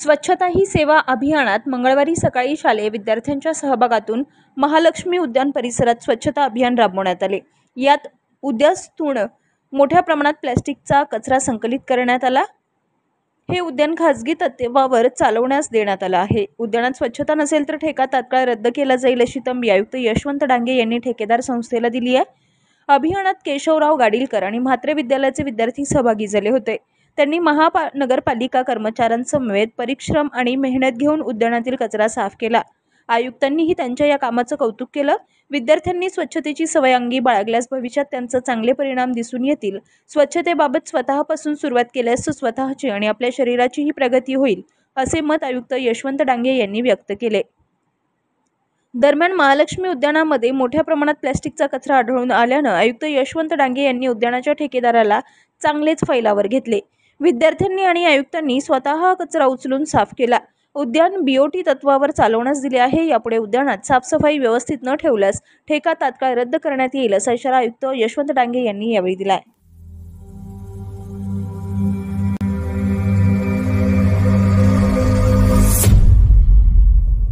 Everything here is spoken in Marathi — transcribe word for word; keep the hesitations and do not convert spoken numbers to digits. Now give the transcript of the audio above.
स्वच्छता ही सेवा अभियानात मंगळवारी सकाळी शालेय विद्यार्थ्यांच्या सहभागातून महालक्ष्मी उद्यान परिसरात स्वच्छता अभियान राबवण्यात आले। यात उद्यानातून मोठ्या प्रमाणात प्लास्टिकचा कचरा संकलित करण्यात आला। हे उद्यान खासगी तत्त्वावर चालवण्यास देण्यात आलं आहे। उद्यानात स्वच्छता नसेल तर ठेका तात्काळ रद्द केला जाईल अशी तंबी आयुक्त यशवंत डांगे यांनी ठेकेदार संस्थेला दिली आहे। अभियानात केशवराव गाडीलकर आणि म्हात्रे विद्यालयाचे विद्यार्थी सहभागी झाले होते। त्यांनी महानगरपालिका कर्मचाऱ्यांसमवेत परिश्रम आणि मेहनत घेऊन उद्यानातील कचरा साफ केला। आयुक्तांनीही त्यांच्या या कामाचं कौतुक केलं। विद्यार्थ्यांनी स्वच्छतेची सवय अंगी बाळगल्यास भविष्यात त्यांचे चांगले परिणाम दिसून येतील। स्वच्छतेबाबत स्वतःपासून सुरुवात केल्यास स्वतःची आणि आपल्या शरीराचीही प्रगती होईल, असे मत आयुक्त यशवंत डांगे यांनी व्यक्त केले। दरम्यान महालक्ष्मी उद्यानामध्ये मोठ्या प्रमाणात प्लास्टिकचा कचरा आढळून आल्यानं आयुक्त यशवंत डांगे यांनी उद्यानाच्या ठेकेदाराला चांगलेच फैलावर घेतले। विद्यार्थ्यांनी आणि आयुक्तांनी स्वतः हा कचरा उचलून साफ केला। उद्यान बीओटी तत्त्वावर चालवण्यास दिले आहे। यापुढे उद्यानात साफसफाई व्यवस्थित न ठेवल्यास ठेका तात्काळ रद्द करण्यात येईल, असा इशारा आयुक्त यशवंत डांगे यांनी यावेळी दिला आहे।